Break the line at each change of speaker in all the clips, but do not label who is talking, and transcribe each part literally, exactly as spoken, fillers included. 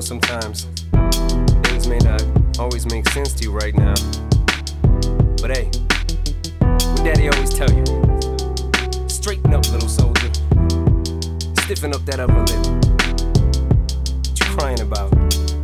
know sometimes things may not always make sense to you right now, but hey, what Daddy always tell you, straighten up, little soldier, stiffen up that upper lip. What you crying about?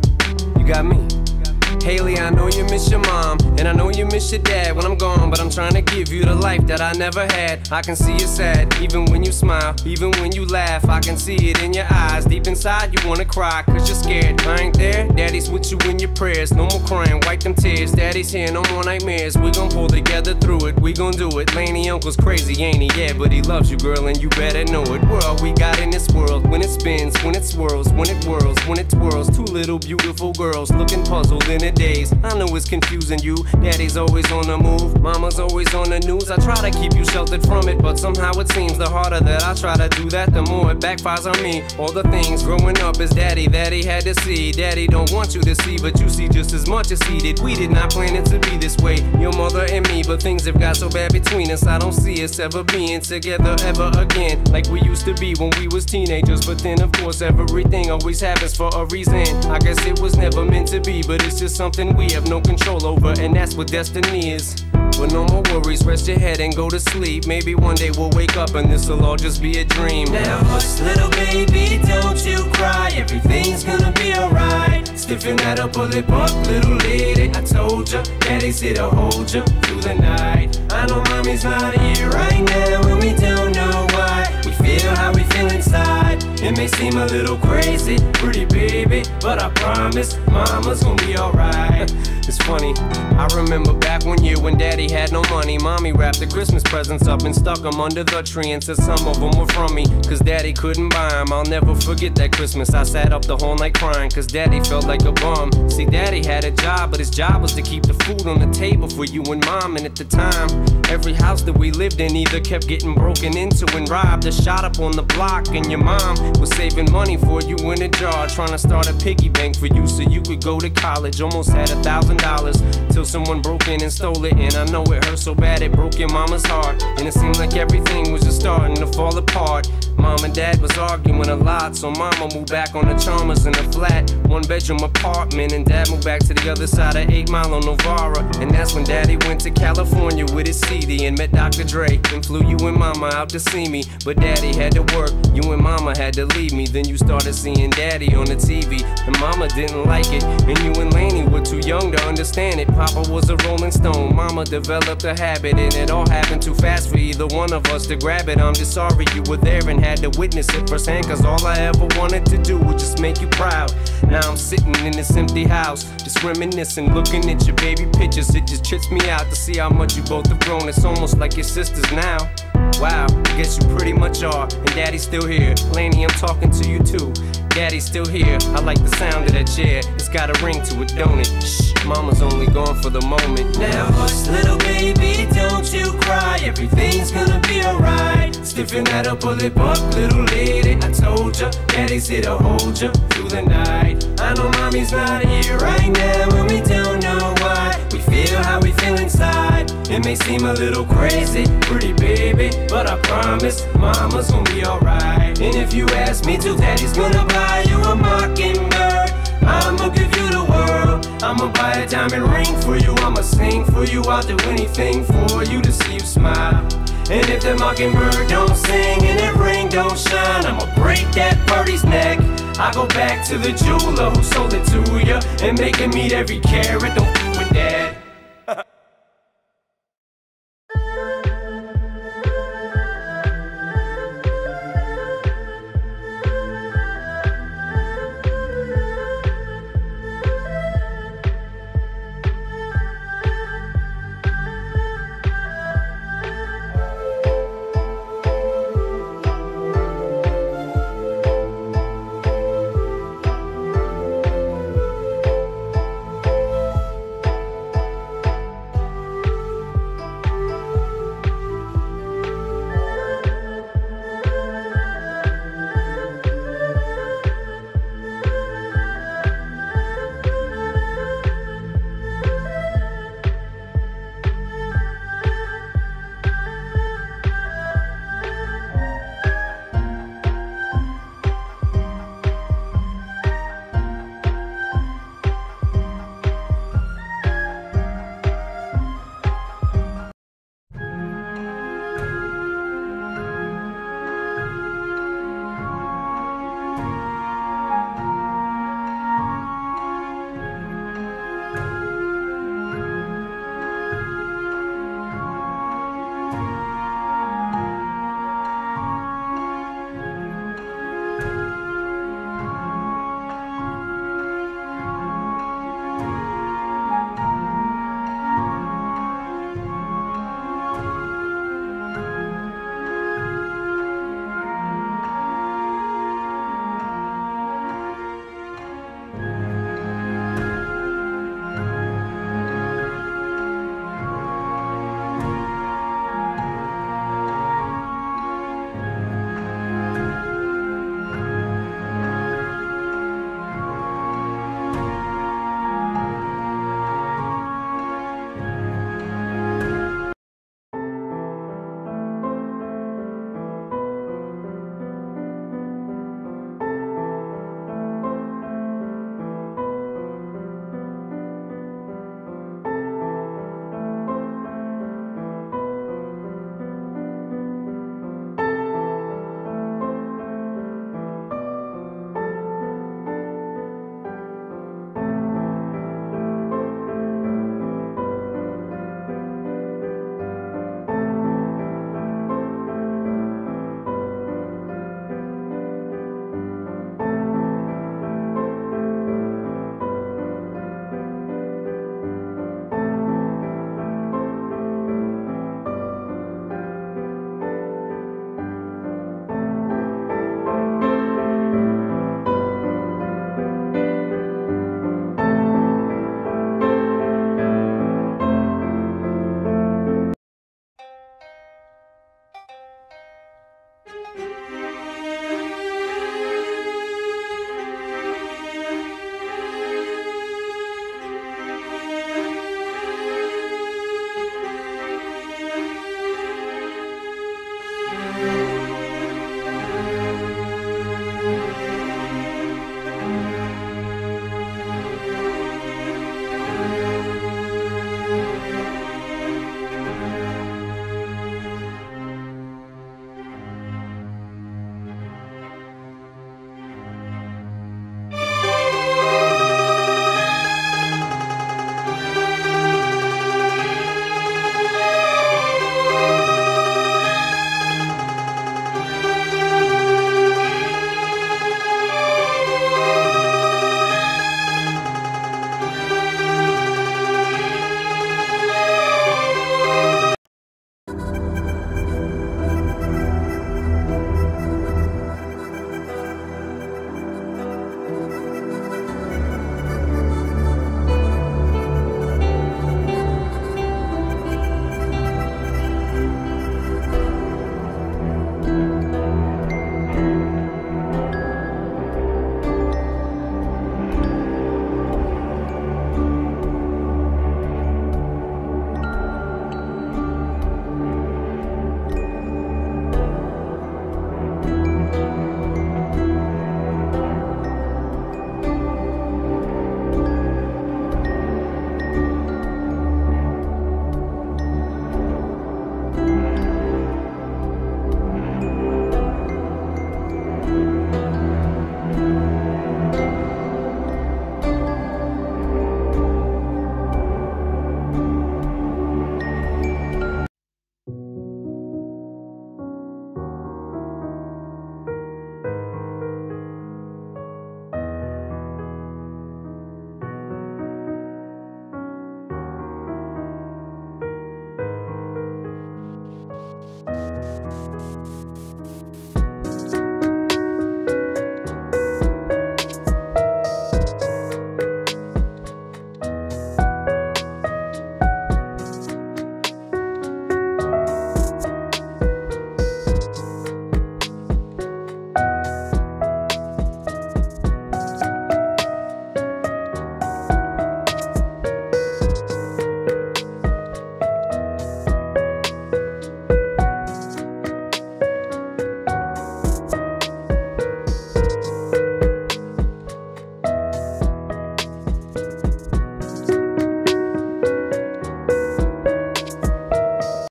You got me. Hailie, I know you miss your mom, and I know you miss your dad when I'm gone, but I'm trying to give you the life that I never had. I can see you sad, even when you smile, even when you laugh. I can see it in your eyes, deep inside you wanna cry, cause you're scared. I ain't there, Daddy's with you in your prayers. No more crying, wipe them tears. Daddy's here, no more nightmares. We gon' pull together through it, we gon' do it. Lainie, uncle's crazy, ain't he? Yeah, but he loves you, girl, and you better know it. We're all we got in this world, when it spins, when it swirls, when it whirls, when it twirls. Two little beautiful girls looking puzzled in a daze. I know it's confusing you. Daddy's always on the move, mama's always on the news. I try to keep you sheltered from it, but somehow it seems the harder that I try to do that, the more it backfires on me. All the things growing up as Daddy that he had to see. Daddy don't want you to see, but you see just as much as he did. We did not plan it to be this way, your mother and me, but things have got so bad between us. I don't see us ever being together ever again, like we used to be when we was teenagers. But then of course everything always happens for a reason. I guess it was never meant to be, but it's just something we have no control over, and that's what destiny is. But no more worries, rest your head and go to sleep. Maybe one day we'll wake up and this'll all just be a dream.
Now hush, little baby, don't you cry. Everything's gonna be alright. Stiffen that upper lip up, little lady. I told ya, Daddy's here to hold ya through the night. I know mommy's not here right now, and we don't know why. We feel how we feel inside. It may seem a little crazy, pretty baby, but I promise mama's gonna be alright.
It's funny, I remember back one year when Daddy had no money. Mommy wrapped the Christmas presents up and stuck them under the tree and said some of them were from me, cause Daddy couldn't buy them. I'll never forget that Christmas. I sat up the whole night crying, cause Daddy felt like a bum. See, Daddy had a job, but his job was to keep the food on the table for you and Mom. And at the time, every house that we lived in either kept getting broken into and robbed or shot up on the block. And your mom was saving money for you in a jar, trying to start a piggy bank for you so you could go to college. Almost had a thousand dollars till someone broke in and stole it. And I know it hurt so bad it broke your mama's heart, and it seemed like everything was just starting to fall apart. Mom and Dad was arguing a lot, so Mama moved back on the Chalmers in a flat one bedroom apartment, and Dad moved back to the other side of eight mile on Novara. And that's when Daddy went to California with his C D and met Doctor Dre and flew you and Mama out to see me. But Daddy had to work, you and Mama had to leave me. Then you started seeing Daddy on the T V, and Mama didn't like it, and you and Lainie were too young to understand it. Papa was a Rolling Stone, Mama developed a habit, and it all happened too fast for either one of us to grab it. I'm just sorry you were there and had to witness it firsthand, cause all I ever wanted to do was just make you proud. Now I'm sitting in this empty house, just reminiscing, looking at your baby pictures. It just trips me out to see how much you both have grown. It's almost like your sisters now. Wow, I guess you pretty much are, and Daddy's still here. Lainie, I'm talking to you too. Daddy's still here, I like the sound of that chair. It's got a ring to it, don't it? Shh, Mama's only gone for the moment.
Now hush, little baby, don't you cry. Everything's gonna be alright. Stiffen that upper lip up, little lady. I told ya, Daddy's here to hold ya through the night. I know Mommy's not here right now, and we don't know why. We feel how we feel inside. It may seem a little crazy, pretty baby, but I promise Mama's gonna be alright. And if you ask me to, Daddy's gonna buy you a Mockingbird. I'ma give you the world. I'ma buy a diamond ring for you. I'ma sing for you. I'll do anything for you to see you smile. And if the Mockingbird don't sing and that ring don't shine, I'ma break that birdie's neck. I go back to the jeweler who sold it to ya and make him eat every carat. Don't f with that.